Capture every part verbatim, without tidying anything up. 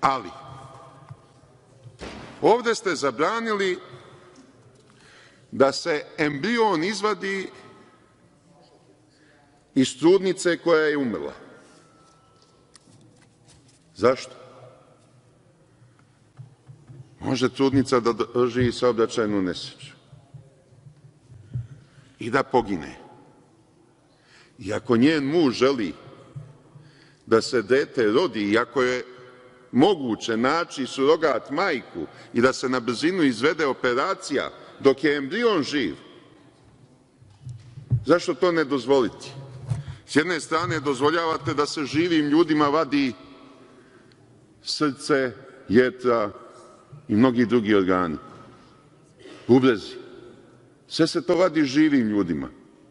Ali, ovde ste zabranili da se embrion izvadi iz trudnice koja je umrla. Zašto? Može trudnica da doživi saobraćajnu nesreću i da pogine. I ako njen muž želi da se dete rodi i ako je moguće naći surogat majku i da se na brzinu izvede operacija dok je embrion živ, zašto to ne dozvoliti? S jedne strane dozvoljavate da se živim ljudima vadi srce, jetra i mnogi drugi organi, bubrezi. Sve se to vadi živim ljudima.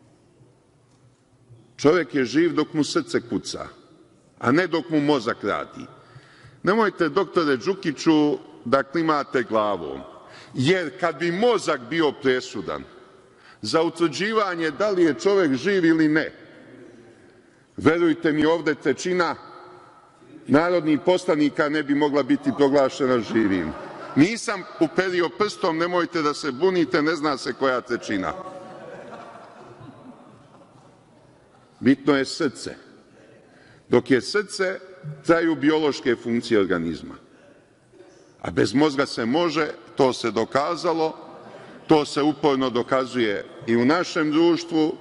Čovek je živ dok mu srce kuca, a ne dok mu mozak radi. Nemojte, doktore Đukiću, da klimate glavom, jer kad bi mozak bio presudan za utvrđivanje da li je čovek živ ili ne, verujte mi, ovde trećina narodnih poslanika ne bi mogla biti proglašena živim. Nisam uperio prstom, nemojte da se bunite, ne zna se koja trećina. Bitno je srce. Dok je srce, traju biološke funkcije organizma. A bez mozga se može, to se dokazalo, to se uporno dokazuje i u našem društvu.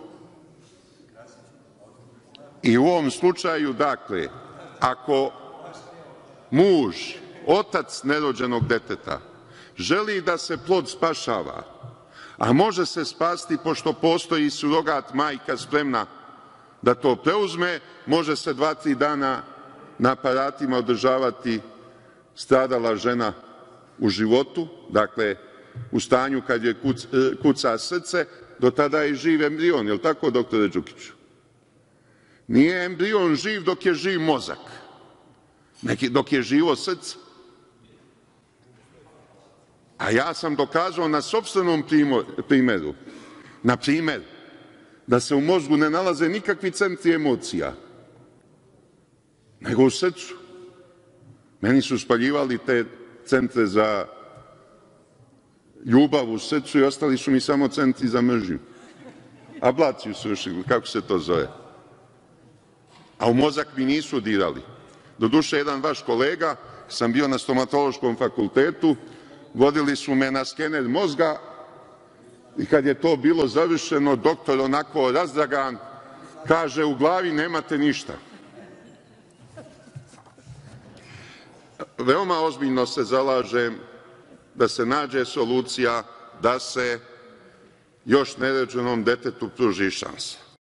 I u ovom slučaju, dakle, ako muž, otac nerođenog deteta, želi da se plod spašava, a može se spasiti pošto postoji surogat majka spremna da to preuzme, može se dva, tri dana na aparatima održavati stradala žena u životu, dakle, u stanju kad je kuca srce, do tada je živ embrion, je li tako, doktore Đukiću? Nije embrion živ dok je živ mozak, dok je živo srce. A ja sam dokazao na sopstvenom primeru, na primer, da se u mozgu ne nalaze nikakvi centri emocija, nego u srcu. Meni su spaljivali te centre za ljubav u srcu i ostali su mi samo centri za mržnju. Ablaciju su vršili, kako se to zove. A u mozak mi nisu dirali. Doduše, jedan vaš kolega, sam bio na stomatološkom fakultetu, vodili su me na skener mozga i kad je to bilo završeno, doktor onako razdragan, kaže, u glavi nemate ništa. Veoma ozbiljno se zalažem da se nađe solucija da se još nerođenom detetu pruži šansa.